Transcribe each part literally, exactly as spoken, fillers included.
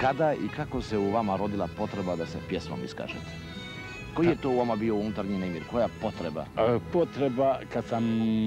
kada i kako se u vama rodila potreba da se pjesmom iskažete? Koji je to u vama bio unutarnji nemir? Koja potreba? Potreba kad sam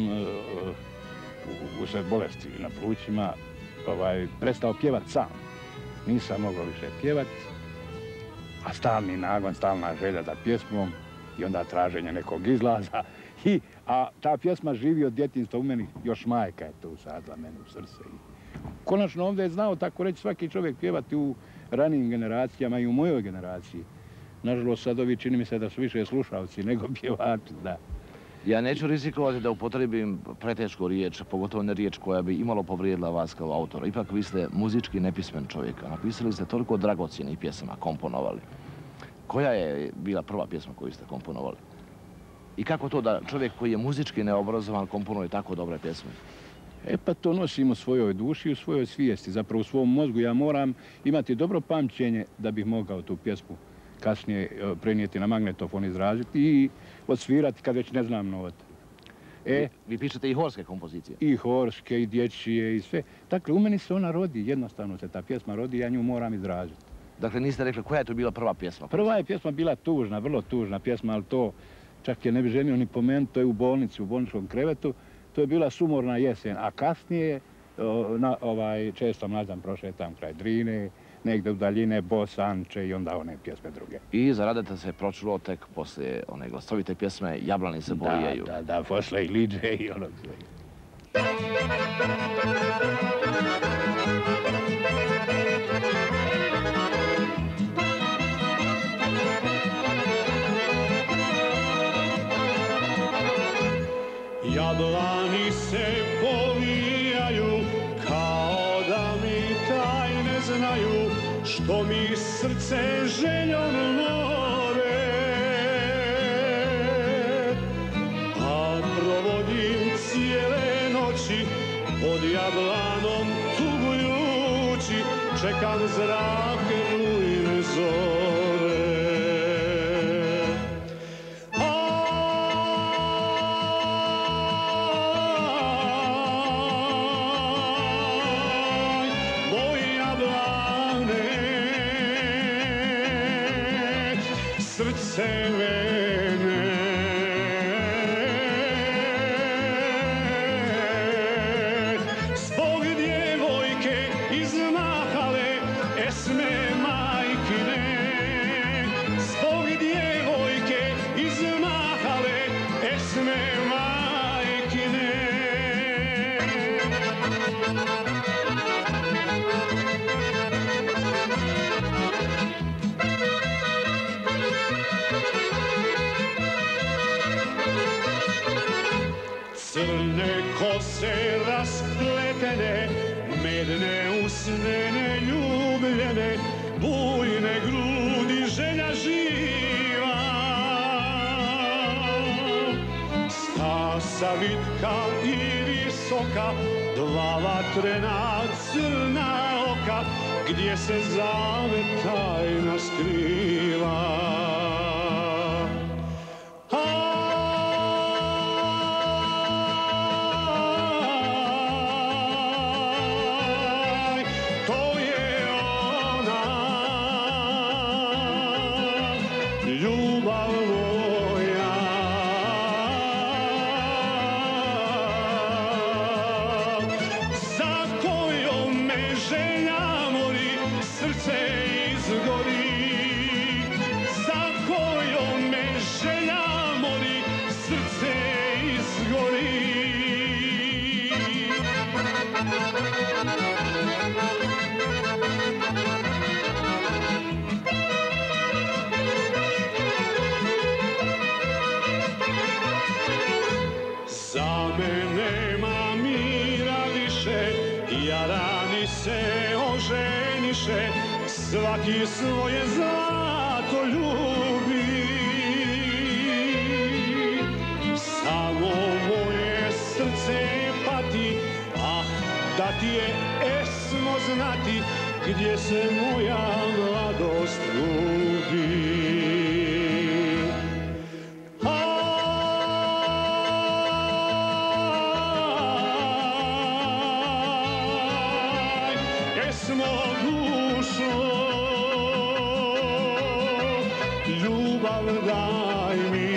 usred bolesti na plućima prestao pjevat sam. Nisam mogao više pjevat, a stalni nagon, stalna želja za pjesmom i onda traženje nekog izlaza. A ta pjesma živi od djetinjstva u meni, još majka je to usadila meni u srce. Konačno ovdje je znao, tako reći, svaki čovjek pjevati u ranijim generacijama i u mojoj generaciji. Nažalost, sad ovi čini mi se da su više slušalci nego pjevači, da. Ja neću rizikovati da upotrebim pretešku riječ, pogotovo ne riječ koja bi imalo povrijedila vas kao autora. Ipak vi ste muzički nepismen čovjek, a napisali ste toliko dragocjenih pjesama, komponovali. Koja je bila prva pjesma koju ste komponovali? I kako to da čovjek koji je muzički neobrazovan komponuje tako dobre pjesme? E pa to nosim u svojoj duši i u svojoj svijesti. Zapravo u svom mozgu ja moram imati dobro pamćenje da bih mogao tu pjesmu kasnije prenijeti na magnetofon, izraziti i odsvirati kad već ne znam note. E, vi pišete i horske kompozicije? I horske, i dječje, i sve. Dakle, u meni se ona rodi, jednostavno se ta pjesma rodi, ja nju moram izraziti. Dakle, niste rekli koja je to bila prva pjesma? Prva je pjesma bila tužna, vrlo tužna pjesma, ali to čak je ne bi želio ni pomenuti, to je u bolnici, u bolničkom krevetu. To je bila sumorna jesen, a kasnije često mlađan prošetam kraj Drine, negdje u daljine, Bosanče i onda one pjesme druge. I za Radeta se pročulo tek poslije one glasovite pjesme Jablani se bojaju. Da, da, da, posle i Liđe i ono sve. Jablani se povijaju kao da mi tajne znaju što mi srce željom more, a provodim cijele noći pod jablanom tugujući, čekam zrake bujne zore. Srce mene zbog djevojke izmahale esme majkine, zbog djevojke izmahale esme majkine. Crne kose raspletene, medne usnene ljubljene, bujne grudi želja živa. Stasa vitka i visoka, dva vatrena crna oka, gdje se zavet tajna skriva. Ljubav moja, za kojom me želja mori, srce izgori, za kojom me želja mori, srce izgori. Za mene nema mira više, jarani se oženiše, svaki svoje zlato ljubi. Samo moje srce pati, ah, da ti je esmo znati, gdje se moja mladost gubi. Esmo dušo daj mi.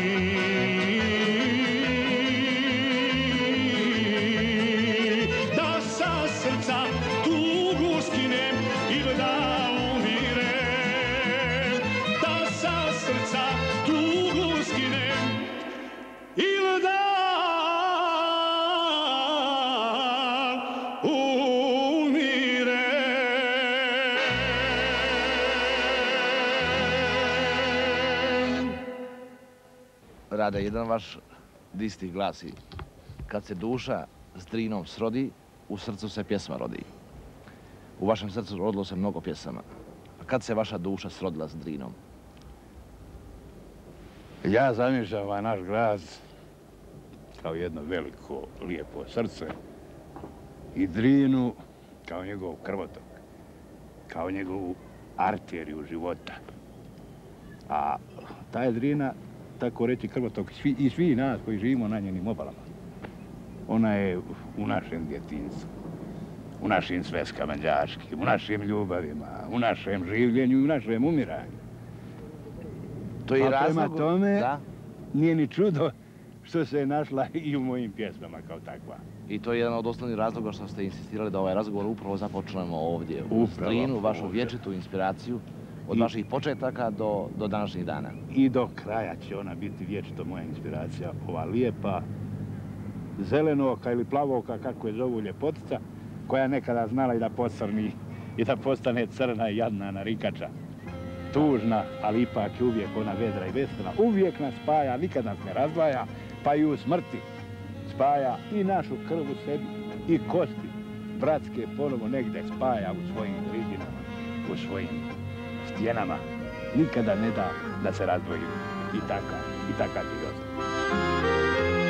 Da sa srca tugu skinem ili da umirem. Da sa srca tugu skinem ili da Rade, jedan vaš distih glasi: kad se duša s Drinom srodi, u srcu se pjesma rodi. U vašem srcu rodilo se mnogo pjesama. A kad se vaša duša srodila s Drinom? Ja zamišljam ovaj naš grad kao jedno veliko, lijepo srce i Drinu kao njegov krvotok, kao njegovu arteriju života. A ta je Drina, tako reći, krvotok i svi nas koji živimo na njenim obalama. Ona je u našem djetinjstvu, u našim sveskama đačkim, u našim ljubavima, u našem življenju i u našem umiranju. To je A razlog... prema tome, Da. nije ni čudo što se je našla i u mojim pjesmama kao takva. I to je jedan od osnovnih razloga što ste insistirali da ovaj razgovor upravo započnemo ovdje. U Upravo Drinu, vašu ovdje. vječitu inspiraciju od I- vaših početaka do, do današnjih dana. I do kraja će ona biti vječito moja inspiracija, ova lijepa, zelenoka ili plavoka, kako je zovu, ljepotica, koja nekada znala i da posrni i da postane crna i jadna narikača. Tužna, ali ipak je uvijek ona vedra i vesela. Uvijek nas spaja, nikad nas ne razdvaja, pa i u smrti spaja i našu krv u sebi, i kosti bratske ponovo negdje spaja u svojim ridinama, u svojim stjenama. Nikada ne da da se razdvojimo. I takav, i takav je ostao.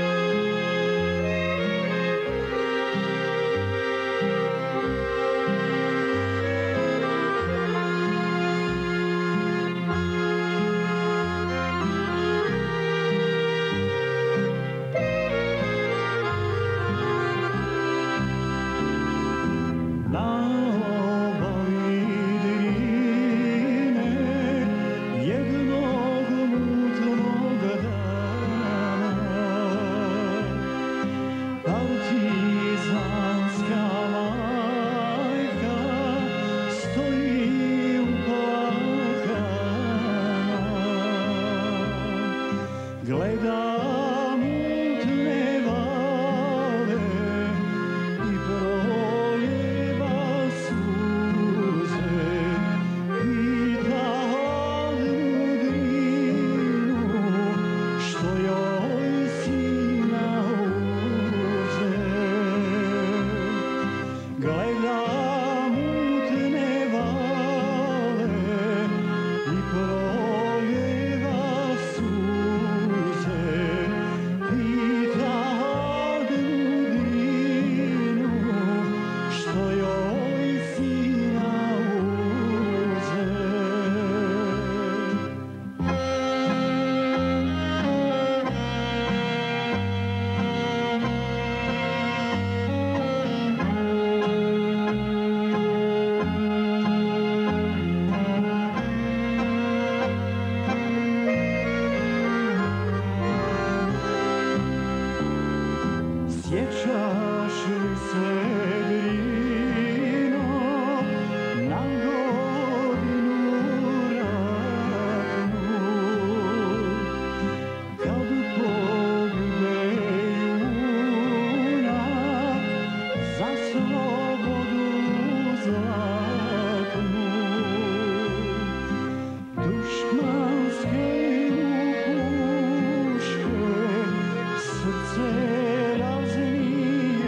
Na obali Drine jednog mutnog dana partizanska majka stoji uplakana, gleda mutne vale i proljeva suze, pita hladnu Drinu što joj sina uze. Gleda mutne vale i proljeva suze, pita hladnu Drinu što joj sina uze. Sjećaš li se, Drino, na godinu ratnu, kad pogube junak za slobodu zlatnu? Dušmanske mu puške srce raznije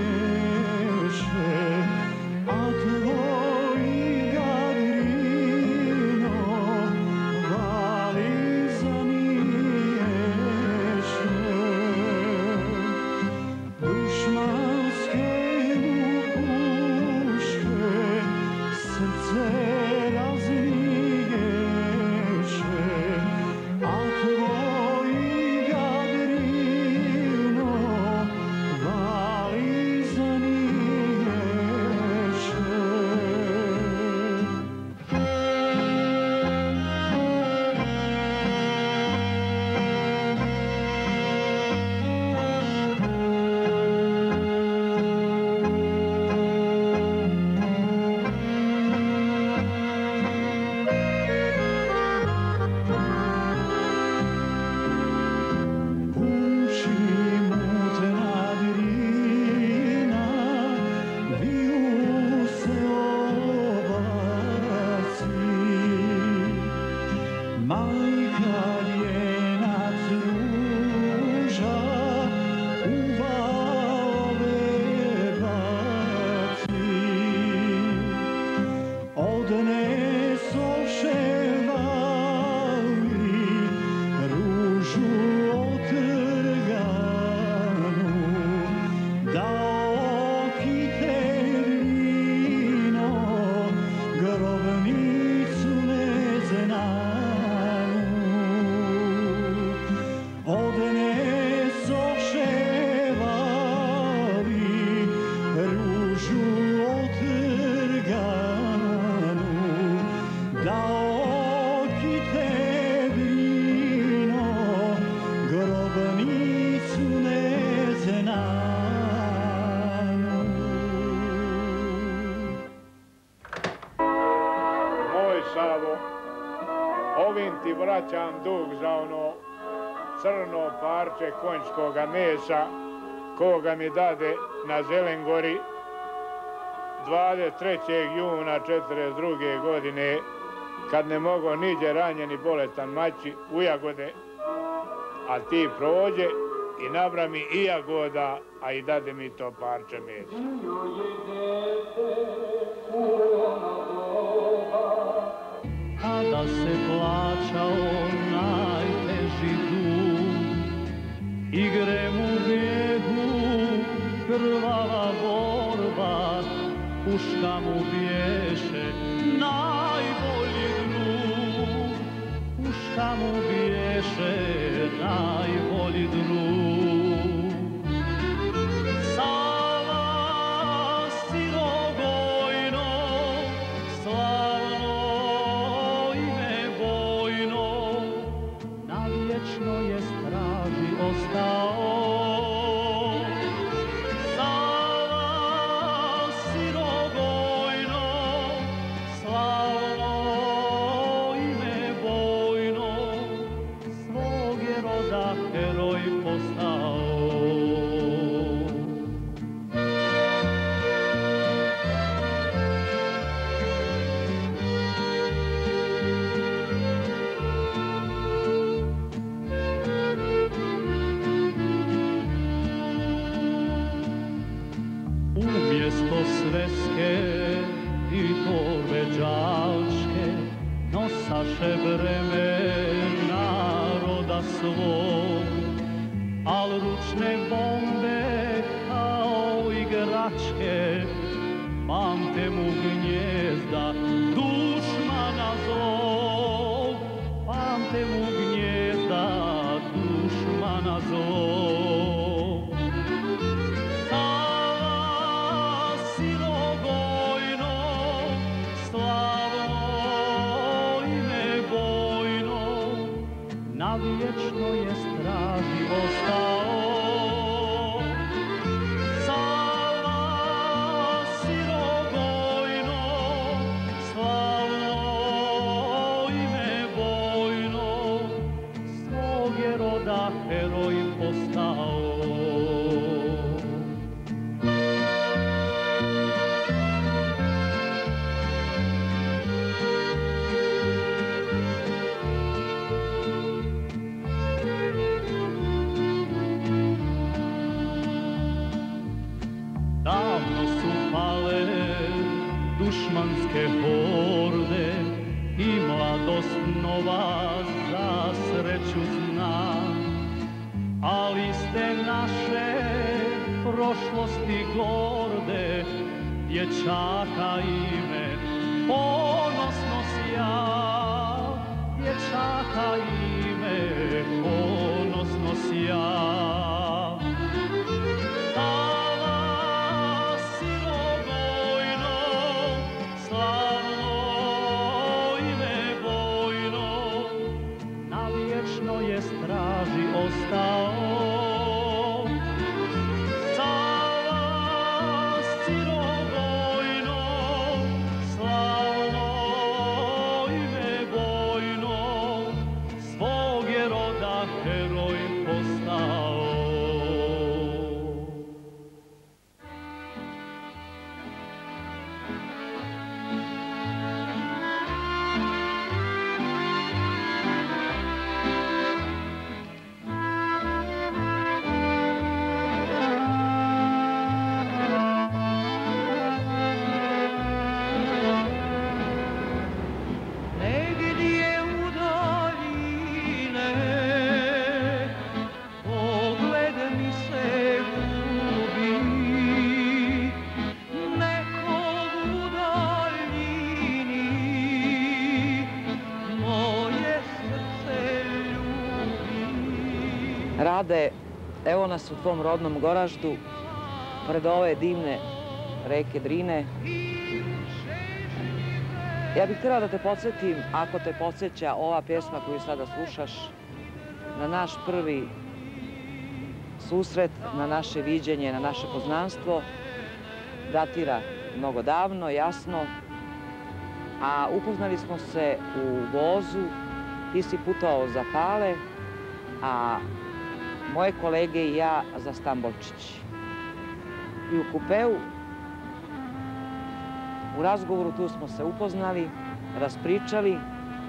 vraćam dug za ono crno parče konjskoga mesa koga mi dade na Zelengori dvadeset trećeg juna četrdeset druge godine kad ne mogo niđe ranjeni bolestan maći u jagode, a ti prođe i nabra mi i jagoda, a i dade mi to parče mesa. Kada se plaćao najteži dug, igre mu bijegu, krvava borba, puška mu biješe najbolji drug, puška mu biješe najbolji drug. Sava Sirogojno, slavno ime bojno, navječno je straži ostao. Sveske i torbe đačke nosaše breme naroda svog, al ručne bombe kao igračke pamte mu gnjezda dušmana zlog, pamte mu gnjezda dušmana zlog. Navječno je straži ostao. Sava Sirogojno, slavno ime bojno, svog je roda heroj postao. Dušmanske horde i mladost nova za sreću zna, ali ste naše prošlosti gorde, dječaka ime ponosno sja, dječaka ime ponosno sja. Straži ostao. Sava Sirogojno, slavno ime bojno, svog je roda heroj postao. Rade, evo nas u tvom rodnom Goraždu, pred ove divne reke Drine. Ja bih htjela da te podsjetim, ako te podsjeća ova pjesma koju sada slušaš, na naš prvi susret, na naše viđenje, na naše poznanstvo. Datira mnogo davno, jasno, a upoznali smo se u vozu ti si putovao za Pale, a moje kolege i ja za Stambolčić. I u kupeu, u razgovoru tu smo se upoznali, raspričali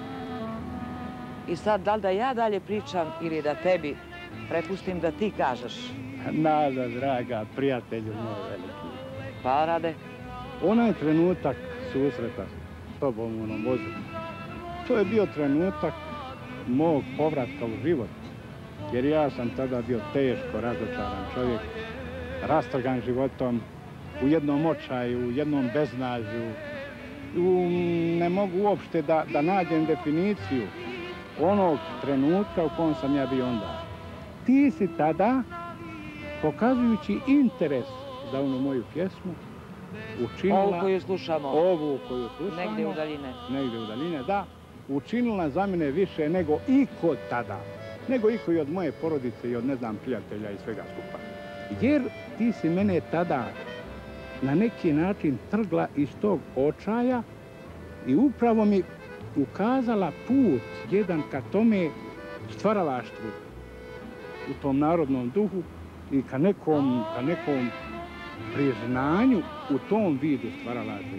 i sad da li da ja dalje pričam ili da tebi prepustim da ti kažeš. Nada, draga, prijatelju moj veliki. Pa, Rade? Onaj trenutak susreta s tobom u onom vozu, to je bio trenutak mog povratka u život. Jer ja sam tada bio teško razočaran čovjek, rastrgan životom, u jednom očaju, u jednom beznađu. U, ne mogu uopšte da, da nađem definiciju onog trenutka u kojem sam ja bio onda. Ti si tada, pokazujući interes za onu moju pjesmu, učinila... Ovu koju slušamo. Ovu koju slušamo. Negdje u daljine. Negdje u daljine, da. Učinila za mene više nego iko tada. Nego iko i od moje porodice i od, ne znam, prijatelja i svega skupa. Jer ti si mene tada na neki način trgla iz tog očaja i upravo mi ukazala put jedan ka tome stvaralaštvu u tom narodnom duhu i ka nekom, ka nekom priznanju u tom vidu stvaralaštva.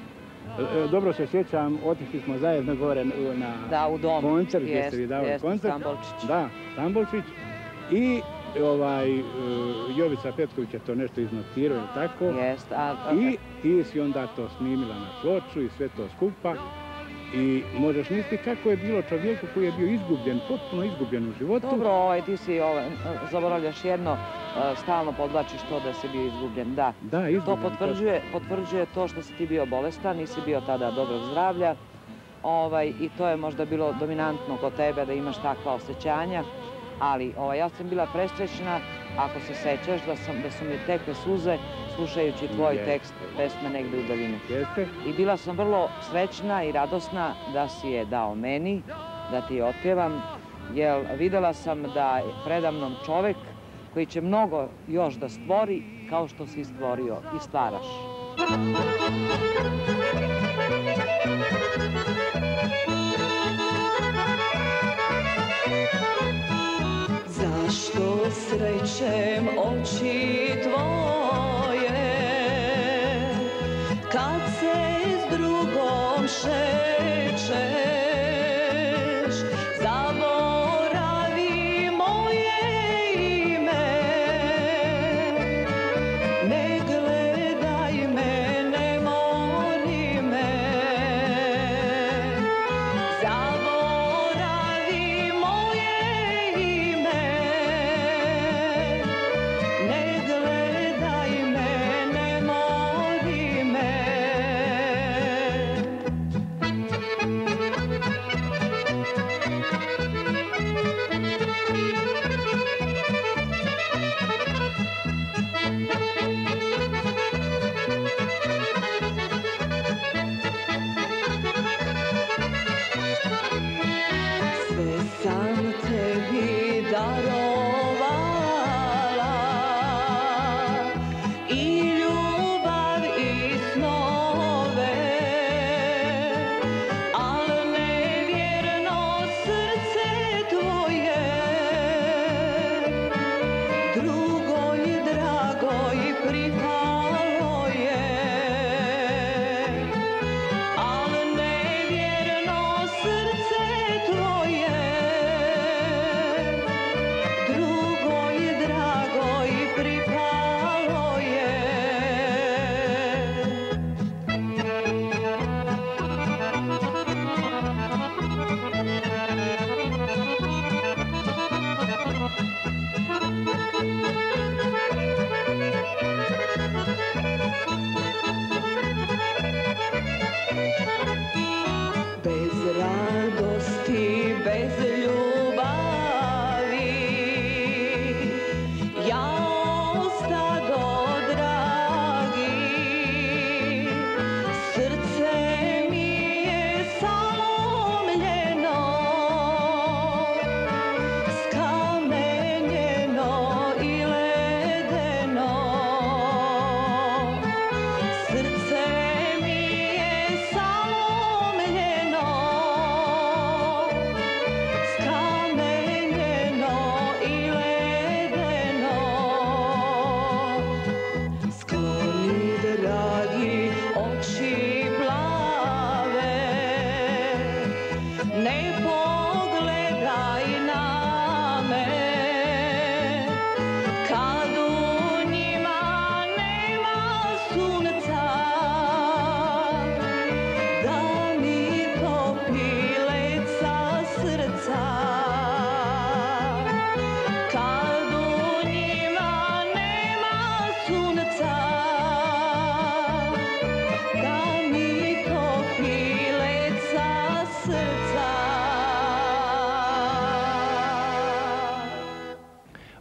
E, dobro se sjećam, otišli smo zajedno gore na da, u dom. Koncert gdje ste vi davali koncert. Stambolčić. Da, Stambolčić. I ovaj, uh, Jovica Petković je to nešto iznotirao, tako? Jest, a... I ti si onda to snimila na ploču i sve to skupa. I možeš misliti kako je bilo čovjeku koji je bio izgubljen, potpuno izgubljen u životu. Dobro, ovaj, ti si ovaj, zaboravljaš jedno, stalno podvlačiš to da si bio izgubljen. Da, da izgubljen. To potvrđuje, potvrđuje to što si ti bio bolestan, nisi bio tada dobrog zdravlja. Ovaj, I to je možda bilo dominantno kod tebe da imaš takva osjećanja. Ali ovaj, ja sam bila presrećna, ako se sećaš, da, sam, da su mi tekle suze slušajući tvoj Jeste. tekst pesme Negde u daljini. Jeste. I bila sam vrlo srećna i radosna da si je dao meni, da ti je otpjevam, jer videla sam da je predamnom čovek koji će mnogo još da stvori kao što si stvorio i stvaraš. Zašto srećem oči tvoje kad se s drugom šećeš? Zaboravi moje ime, ne gledaj me, ne mori me. Zaboravi moje ime, ne gledaj me, ne mori me.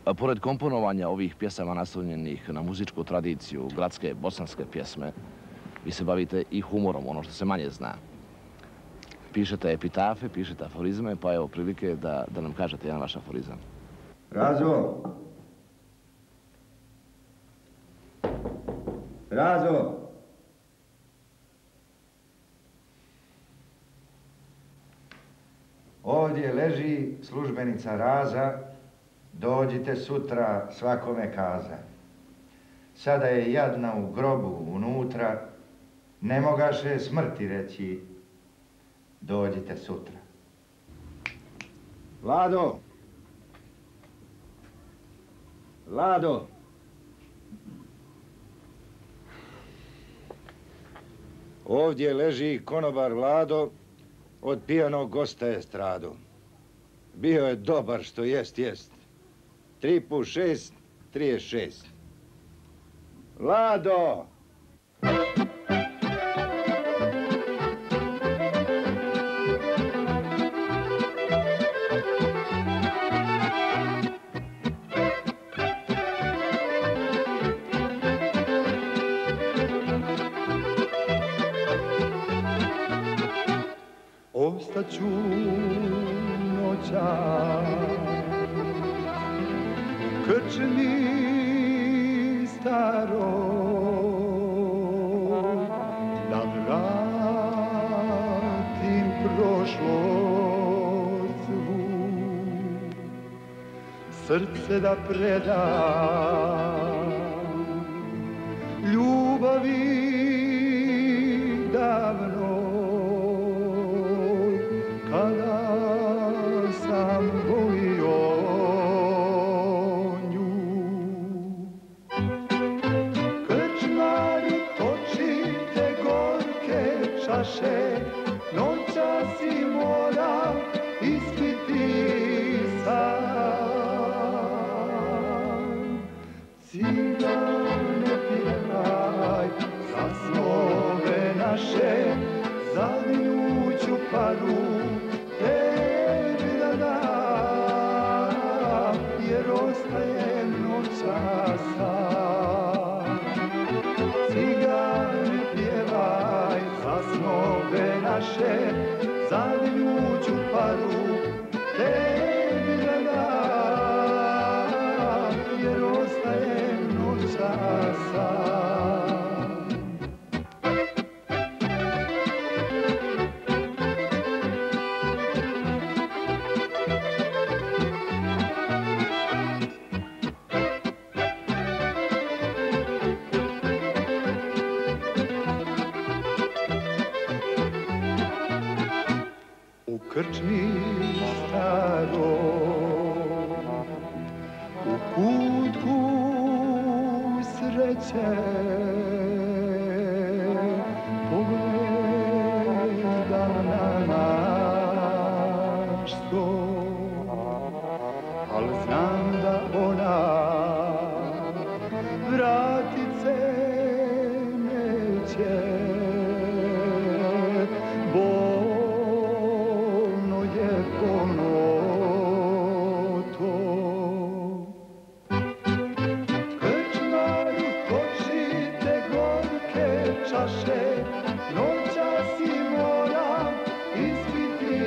Pored komponovanja ovih pjesama naslonjenih na muzičku tradiciju, gradske, bosanske pjesme, vi se bavite i humorom, ono što se manje zna. Pišete epitafe, pišete aforizme, pa evo prilike da, da nam kažete jedan vaš aforizam. Razo! Razo! Ovdje leži službenica Raza, dođite sutra svakome kaza. Sada je jadna u grobu unutra, ne mogaše smrti reći, dođite sutra. Vlado! Vlado! Ovdje leži konobar Vlado, od pijanog gosta je strado. Bio je dobar što jest, jest. Tri put šest, trijet šest. Vlado! Ostaću noćas krčmi staro da vratim prošlost svu, srce da predam ljubavi davno kada sam volio nju. Krčmari, točite gorke čaše, noćas i mora ispiti sam. Cigane, pjevaj za snove naše, za ljuću paru tebi da dam, jer ostajem noćas sam. Cigane, pjevaj za snove naše, za ljuću paru tebi da dam, jer ostajem noćas sam. U krčmi staro, u kutku sreće, pogledam na naš stol, al znam da ona vratit se neće. Bolno je ono to. Krčmari, točite gorke čaše, noćas i moram ispiti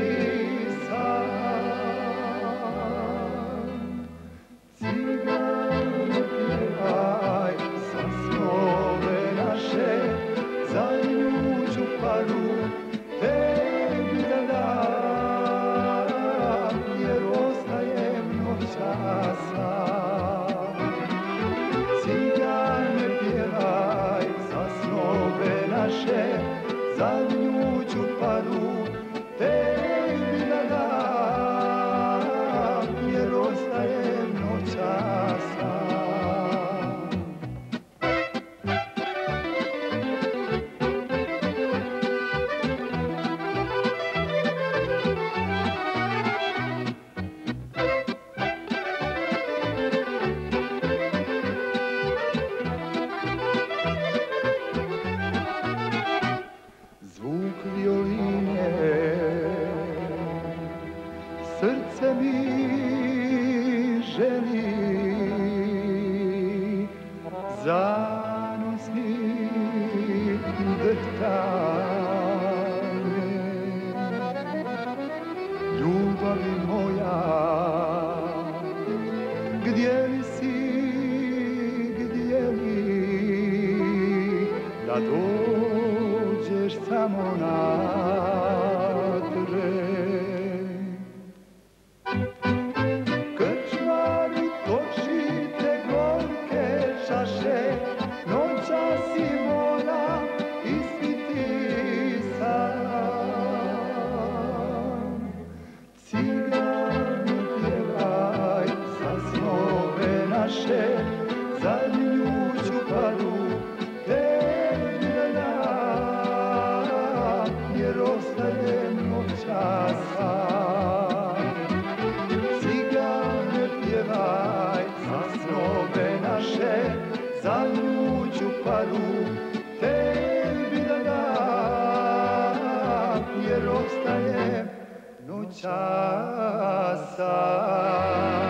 sam. Cigane, pjevaj za snove naše, za ljuću paru tebi da dam, jer ostajem noćas sam. Cigane, pjevaj za snove naše, za ljuću paru tebi da dam, jer ostajem noćas sam. Zvuk violine, srce mi želi zanosni drhtanje. Ljubavi moja, gdje li si, gdje li, da dođeš samo na tren. Krčmari točite gorke čaše, noćas si vola ispiti sam. Ciganu pjevaj za snove naše, za ljuću paru tebi da dam, jer ostajem noćas sam. Cigane pjevaj za snove naše, za ljuću paru tebi da dam, jer ostajem noćas sam.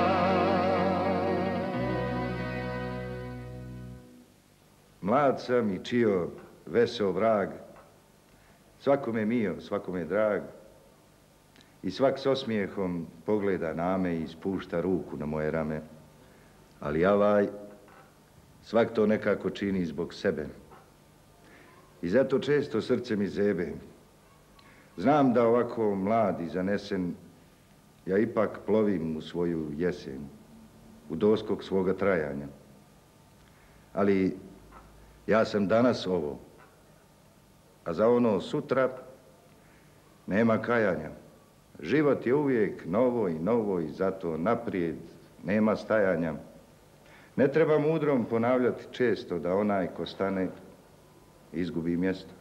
Mlad sam i čio veseo vrag, svakome mio, svakome drag, i svak s osmijehom pogleda na me i spušta ruku na moje rame, ali avaj, svak to nekako čini zbog sebe. I zato često srce mi zebe. Znam da ovako mlad i zanesen, ja ipak plovim u svoju jesen, u doskok svoga trajanja. Ali ja sam danas ovo, a za ono sutra nema kajanja. Život je uvijek novo i novo i zato naprijed nema stajanja. Ne treba mudrom ponavljati često da onaj ko stane izgubi mjesto.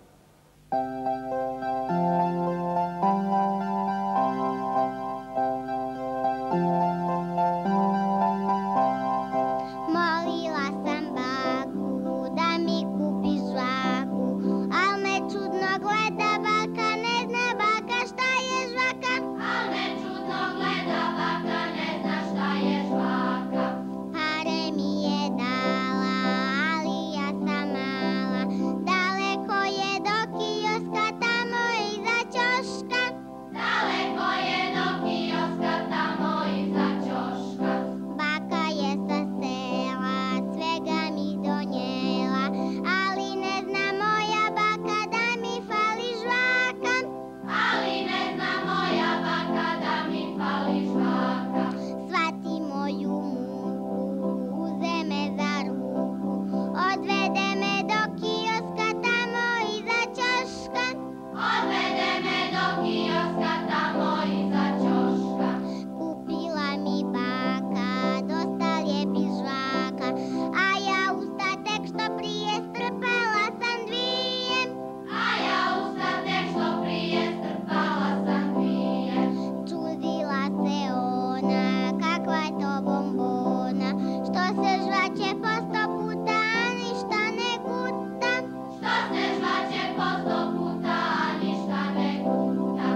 Molila sam baku da mi kupi žvaku, al me čudno gleda baka, ne zna baka šta je žvaka. Al me čudno gleda baka, ne zna šta je žvaka. Pare mi je dala, ali ja sam mala, daleko je do kioska tamo iza ćoška. Daleko je do kioska tamo iza ćoška. Baka je sa sela, svega mi donijela, ali ne zna moja baka da mi fali žvaka. Ali ne zna moja baka da mi fali žvaka. Svati moju muku, uze me za ruku, odvede me do kioska tamo iza ćoška. Odvede me do kioska tamo iza ćoška. Kupila mi baka dosta lijepih žvaka, a ja usta tek što prije strpala sam dvije. A ja usta tek što prije strpala sam dvije. Čudila se ona, kakva je to bombona, što se žvaće po sto puta, a ništa ne guta. Što se žvaće po sto puta, a ništa ne guta.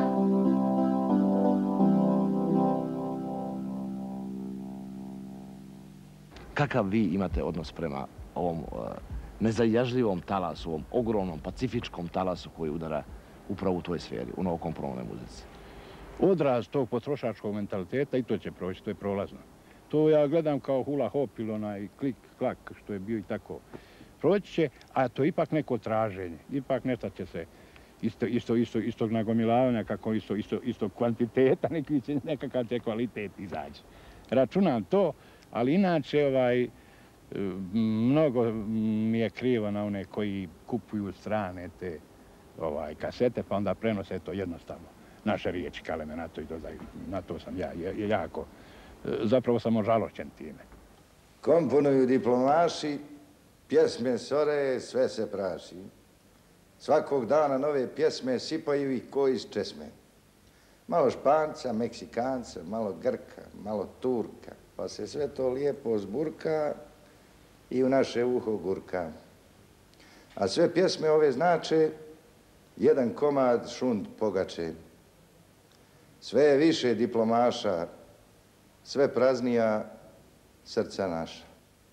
Kakav vi imate odnos prema ovom uh, nezajažljivom talasu, ovom ogromnom pacifičkom talasu koji udara upravo u toj sferi, u novokomponovnoj muzici? Odraz tog potrošačkog mentaliteta i to će proći, to je prolazno. To ja gledam kao hula hop ili onaj klik, klak, što je bio i tako. Proći će, a to je ipak neko traženje, ipak nešto će se isto, isto, isto, istog nagomilavanja, kako isto, isto, isto kvantiteta, neki će, nekakav će kvalitet izaći. Računam to, ali inače ovaj, mnogo mi je krivo na one koji kupuju strane te ovaj, kasete, pa onda prenose to jednostavno. Naše riječi kaleme na to i dodaju. Na to sam ja je, jako, zapravo sam ožalošćen time. Komponuju diplomaši, pjesme sore, sve se praši. Svakog dana nove pjesme sipaju ih ko iz česme. Malo Španca, Meksikanca, malo Grka, malo Turka, pa se sve to lijepo zburka i u naše uho gurka. A sve pjesme ove znače jedan komad šund pogače. Sve je više diplomaša, sve praznija srca naša.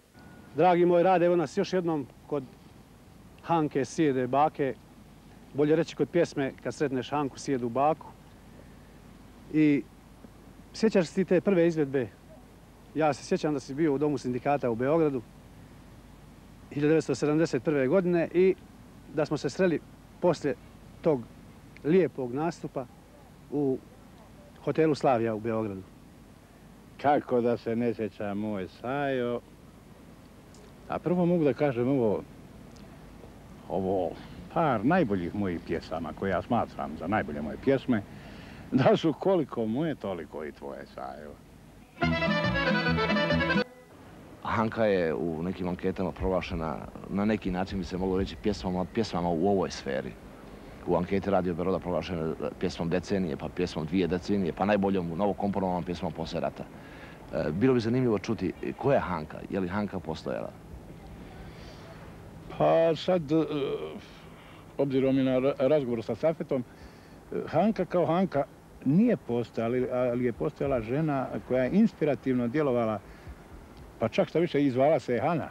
Dragi moj Rade, evo nas još jednom kod Hanke sjede bake. Bolje reći kod pjesme kad sretneš Hanku sjedu baku. I sjećaš se ti te prve izvedbe? Ja se sjećam da si bio u Domu sindikata u Beogradu hiljadu devetsto sedamdeset prve. godine i da smo se sreli poslije tog lijepog nastupa u hotelu Slavija u Beogradu. Kako da se ne sjeća moj Sajo. A prvo mogu da kažem ovo, ovo par najboljih mojih pjesama koje ja smatram za najbolje moje pjesme, da su koliko moje, toliko i tvoje, Sajo. Hanka je u nekim anketama proglašena, na neki način bi se moglo reći, pjesmama, pjesmama u ovoj sferi. U anketi Radio Beroda proglašena pjesmom decenije, pa pjesmom dvije decenije, pa najboljom novokomponovanom pjesmom poslije rata. Bilo bi zanimljivo čuti koja je Hanka, je li Hanka postojala? Pa sad, obzirom i na razgovor sa Safetom, Hanka kao Hanka nije postojala, ali je postojala žena koja je inspirativno djelovala, pa čak što više i zvala se Hana.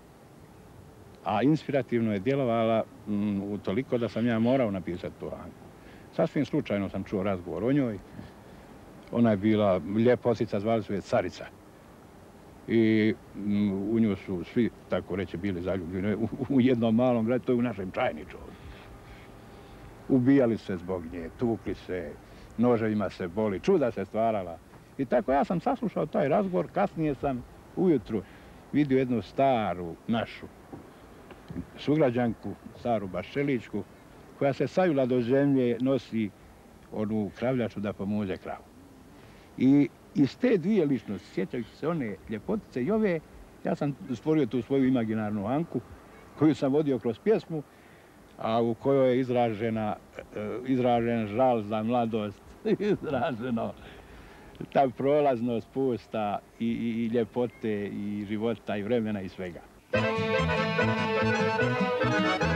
A inspirativno je djelovala u toliko da sam ja morao napisati tu Hanku. Sasvim slučajno sam čuo razgovor o njoj. Ona je bila ljepotica, zvali su je Carica. I u nju su svi, tako reći, bili zaljubljeni u jednom malom gradu, to je u našem Čajniču. Ubijali se zbog nje, tukli se, noževima se boli, čuda se stvarala. I tako ja sam saslušao taj razgovor, kasnije sam ujutru vidio jednu staru našu sugrađanku, staru Baščeličku, koja se sajula do zemlje, nosi onu kravljaču da pomuze kravu. I iz te dvije ličnosti, sjećajući se one ljepotice i ove, ja sam stvorio tu svoju imaginarnu Hanku, koju sam vodio kroz pjesmu, a u kojoj je izražena, izražen žal za mladost, izraženo ta prolaznost pusta i, i, i ljepote i života i vremena i svega.